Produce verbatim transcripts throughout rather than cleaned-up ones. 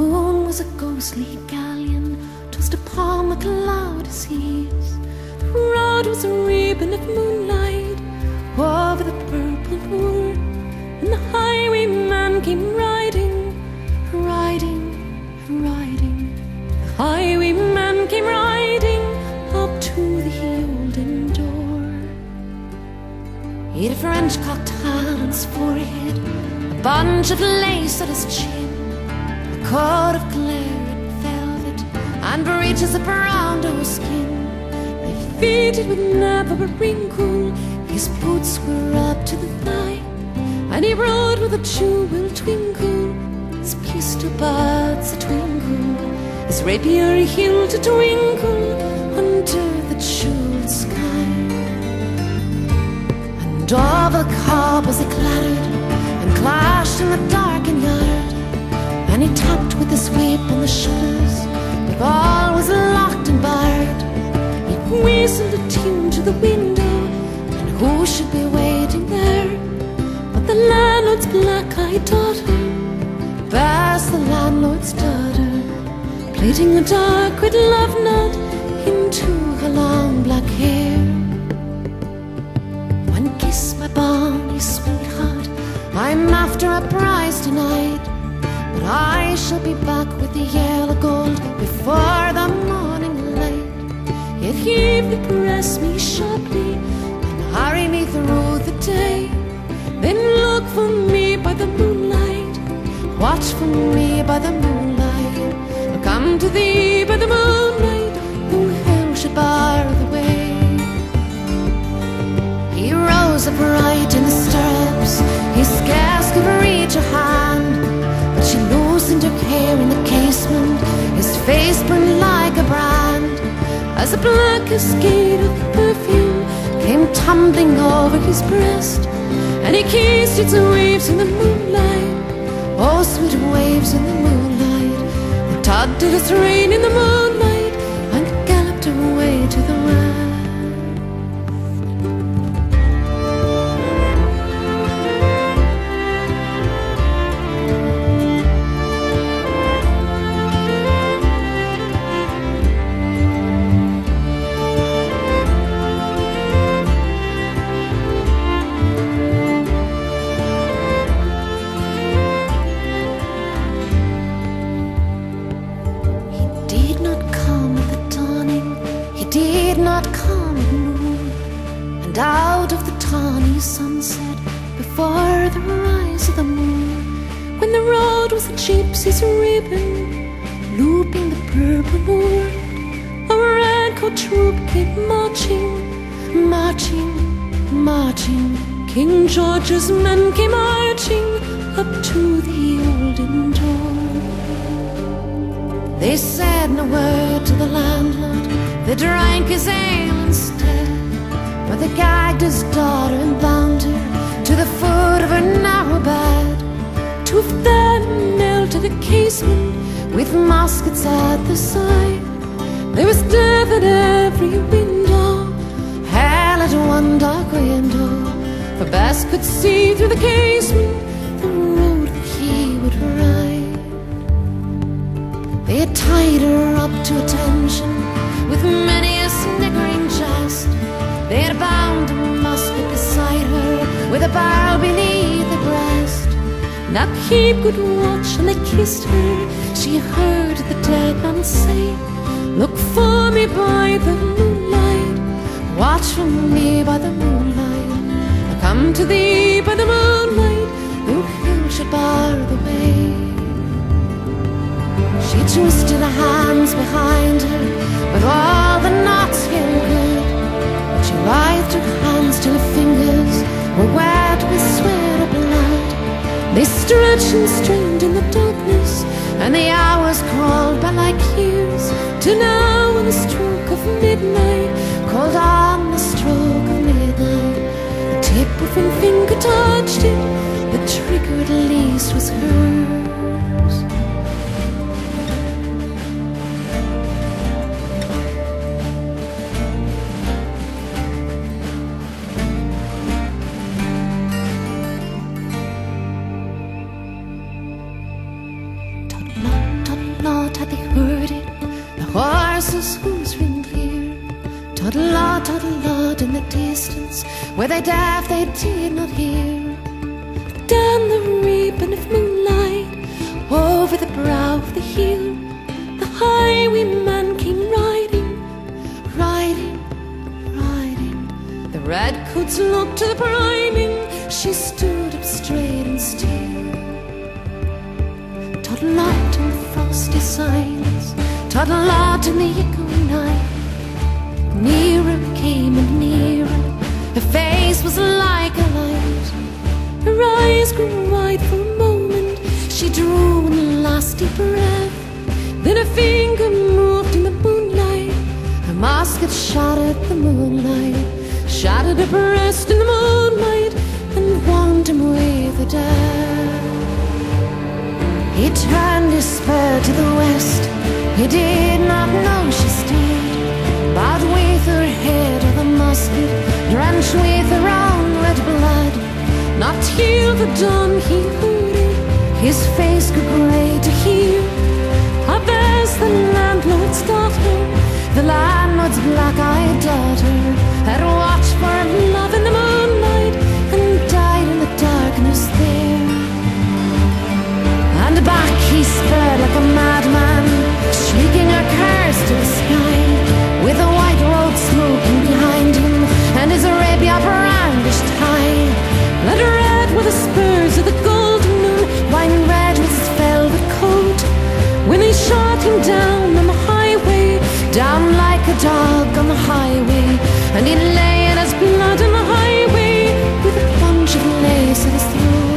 moon was a ghostly galleon tossed upon the cloudy seas. The road was a ribbon of moonlight over the purple moor, and the highwayman came riding, riding, riding. The highwayman came riding up to the golden door. He had a French-cocked hat on his forehead, a bunch of lace at his chin, a coat of claret velvet, and breeches of brown doe-skin. They fitted with never a wrinkle. His boots were up to the thigh, and he rode with a jewel twinkle, his pistol buds a twinkle, his rapier hilt a twinkle under the jeweled sky. And all the cobbles they clattered and clashed in the dark innyard, and he tapped with his whip on the shutters, but all was locked and barred. He whistled a tune to the window, and who should be waiting there but the landlord's black-eyed daughter, Bess, the landlord's daughter, plaiting a dark red love knot into her long black hair. One kiss, my bonny sweetheart, I'm after a prize tonight, but I shall be back with the yellow gold before the morning light. Yet he would press me sharply and hurry me through the day. Then look for me by the moonlight, watch for me by the moonlight. I'll come to thee by the moonlight, who hell should bar the way. He rose upright in the stirrups, he scarce could reach her hand, but she loosened her hair in the casement, his face burned like a brand, as the black cascade of perfume came tumbling over his breast, and he kissed its waves in the moonlight. Oh, sweet waves in the moonlight, that tugged at his rein in the moonlight and galloped away to the west. Did not come at noon, and out of the tawny sunset, before the rise of the moon, when the road was a gypsy's ribbon, looping the purple moor, a red-coat troop came marching, marching, marching. King George's men came marching up to the olden door. They said no word to the landlord, they drank his ale instead, but they gagged his daughter and bound her to the foot of her narrow bed. Two of them knelt at a casement with muskets at their side. There was death at every window, hell at one dark window, for Bess could see through the casement the road that he would ride. They had tied her up to attention with many a sniggering jest. They had bound a musket beside her with a barrel beneath the breast. Now keep good watch, and they kissed her. She heard the dead man say, look for me by the moonlight, watch for me by the moonlight. I'll come to thee by the moonlight, though who should bar the way. She twisted her hands behind her with all the knots held good, but she writhed her hands till her fingers were wet with sweat or blood. They stretched and strained in the darkness, and the hours crawled by like years, till now on the stroke of midnight, called on the stroke of midnight, the tip of her finger touched it, the trigger at least was hers. Tot had they heard it, the horses' hooves ring clear. Toddle-a, toddle-a in the distance, where they deaf they did not hear. Down the ribbon of moonlight, over the brow of the hill, the highwayman came riding, riding, riding. The redcoats looked to the priming, she stood up straight and still. Toddle-out in the frosty silence, toddle-out in the echoing night. Nearer came and nearer, her face was like a light. Her eyes grew wide for a moment, she drew one last deep breath. Then her finger moved in the moonlight, her musket shot at the moonlight, shot at her breast in the moonlight, and warmed him with a death. He turned his spur to the west, he did not know she stood, bowed with her head of the musket, drenched with her own red blood. Not till the dawn he heard it, his face grew grey to hear. Up as the landlord's daughter, the landlord's black-eyed daughter, had watched for love in the moonlight, and died in the darkness there. And back he sped like a madman, shrieking a curse to the sky, with the white road smoking behind him, and his rapier brandished high. Blood red were the spurs of the golden moon, wine red was his velvet coat, when they shot him down on the highway, down like a dog on the highway. And he lay in his blood on the highway, with a bunch of lace at his throat.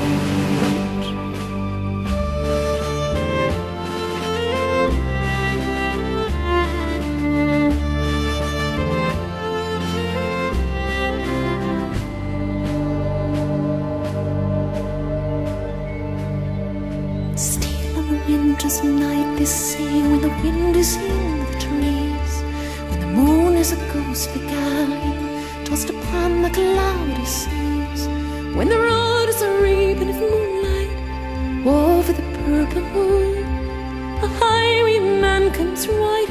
Winter's night, they say, when the wind is in the trees, when the moon is a ghostly galleon tossed upon the cloudy seas, when the road is a ribbon of moonlight over the purple moor, a highwayman comes riding.